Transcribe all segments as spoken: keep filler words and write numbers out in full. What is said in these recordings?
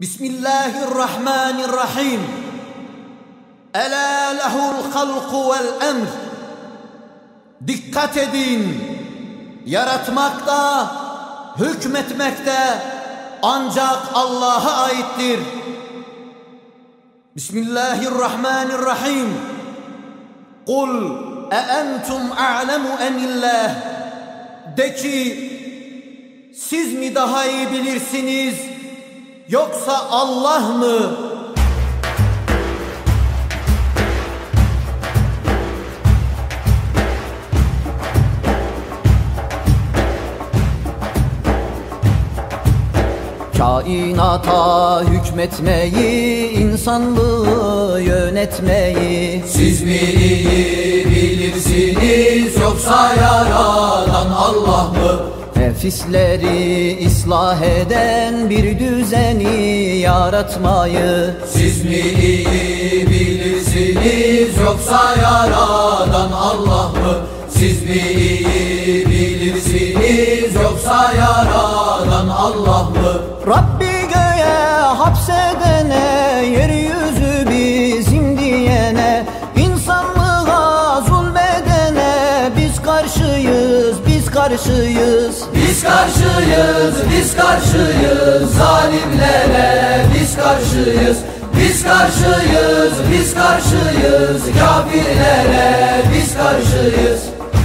Bismillahirrahmanirrahim. Ela lehul halku vel emr. Dikkat edin, yaratmakta, hükmetmekte ancak Allah'a aittir. Bismillahirrahmanirrahim. Kul e entum a'lemu emillah. De ki, siz mi daha iyi bilirsiniz, yoksa Allah mı? Kainata hükmetmeyi, insanlığı yönetmeyi siz mi iyi bilirsiniz, yoksa yaradan Allah mı? Nefisleri ıslah eden bir düzeni yaratmayı siz mi iyi bilirsiniz, yoksa yaradan Allah mı? Siz mi iyi bilirsiniz, yoksa yaradan Allah mı? Rabbi göğe hapsedene, yeryüzü bizim diyene, insanlığa zulmedene biz karşıyız, biz karşıyız. Biz karşıyız, biz karşıyız zalimlere, biz karşıyız. Biz karşıyız, biz karşıyız kafirlere, biz karşıyız.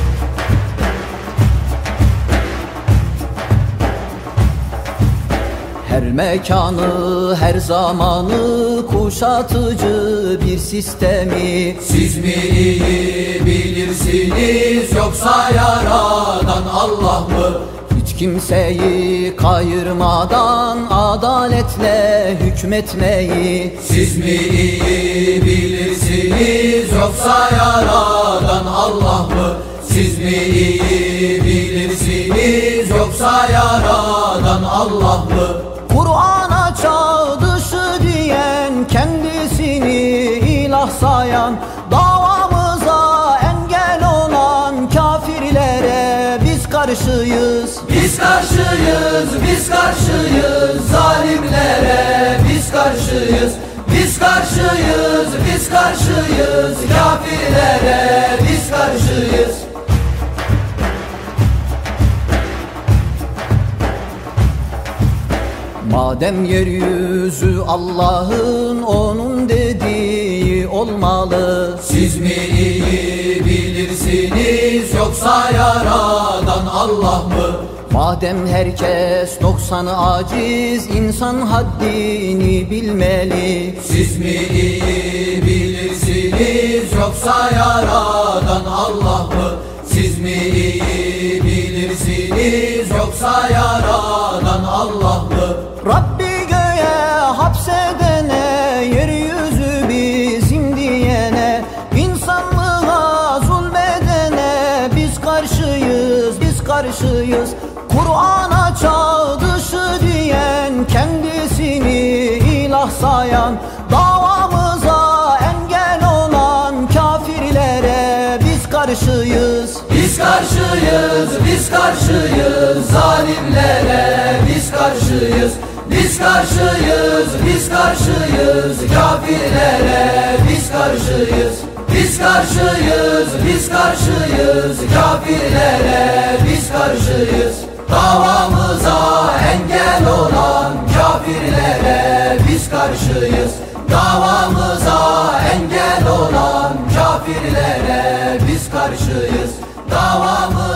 Her mekanı, her zamanı kuşatıcı bir sistemi siz mi iyi bilirsiniz, yoksa yaradan Allah mı? Hiç kimseyi kayırmadan adaletle hükmetmeyi siz mi iyi bilirsiniz, yoksa yaradan Allah mı? Siz mi iyi bilirsiniz, yoksa yaradan Allah mı? Kur'an'a çağ dışı diyen, kendisini ilah sayan, davamıza engel olan kafirlere biz karşıyız. Biz karşıyız, biz karşıyız zalimlere, biz karşıyız. Biz karşıyız, biz karşıyız kafirlere, biz karşıyız. Madem yeryüzü Allah'ın, onun dediği olmalı. Siz mi iyi bilirsiniz, yoksa yaradan Allah mı? Madem herkes noksanı aciz, insan haddini bilmeli. Siz mi iyi bilirsiniz, yoksa yaradan Allah mı? Siz mi iyi bilirsiniz, yoksa yaradan Allah mı? Rabbi göğe hapsedene, yeryüzü bizim diyene, insanlığa zulmedene biz karşıyız, biz karşıyız. Kur'an'a çağ dışı diyen, kendisini ilah sayan, davamıza engel olan kafirlere biz karşıyız. Biz karşıyız, biz karşıyız zalimlere, biz karşıyız. Biz karşıyız, biz karşıyız kafirlere, biz karşıyız. Biz karşıyız, biz karşıyız kafirlere, biz karşıyız. Davamıza engel olan kafirlere biz karşıyız. Davamıza engel olan kafirlere biz karşıyız. Davamıza